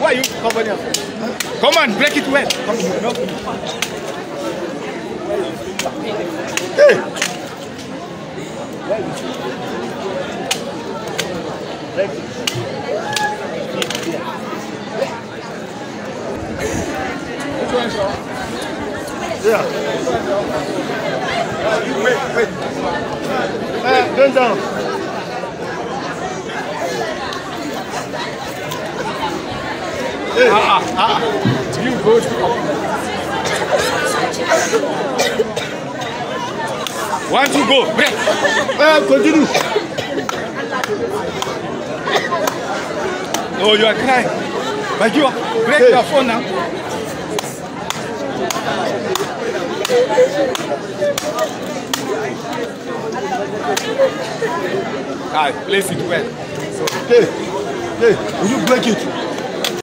Why are you covering your face? Come on, break it well. Come on. Hey! Yeah. Wait. Bend down. Hey. You go to 1, 2, go. Break. Continue. Oh, you are crying. But you break your phone now. Place it well. So, hey, will you break it?